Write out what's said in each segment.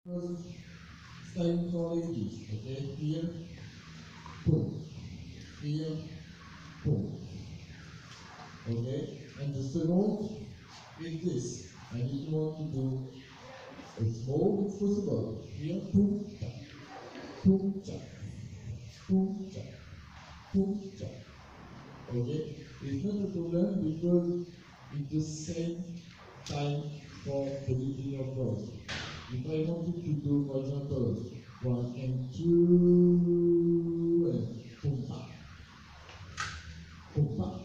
First, styling for ladies, okay? Here, boom. Here, boom. Okay? And the second is this. And if you want to do a small, it's possible. Here, boom, chak, boom, chak, boom, chak, boom, chak. Okay? It's not a problem because it's the same time for the beginning of voice. If I wanted to do, for example, 1 and 2 and boom, pa, boom, pa,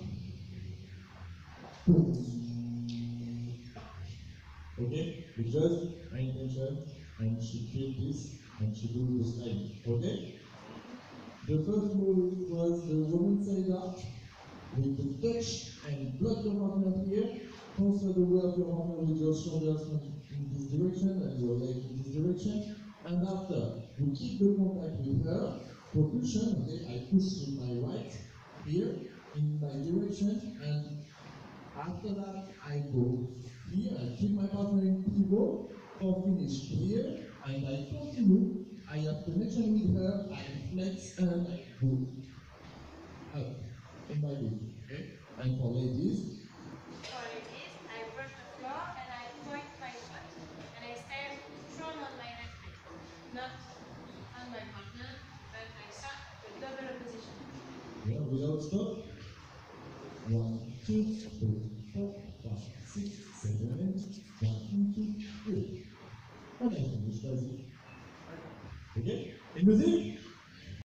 boom, pa. Okay? Because my intention, and she did this, and she do the slide. Okay? The first move was the woman side up with the touch and block your partner here. Transfer the weight of your partner with your shoulders in this direction and your leg in this direction. And after, you keep the contact with her. Propulsion, okay, I push with my right here in my direction, and after that I go here, I keep my partner in pivot for finish here, and I continue. I have connection with her, I flex and I go up in my leg. Okay? And for ladies, I brush the floor and I point my foot and I stand strong on my left leg. Not on my partner, but I start with double opposition. yeah, without stop. 1, 2, 3, 4, 5, 6, 7, 8. 1, 2, 3. And I finish, vas-y. Ok? Et musique?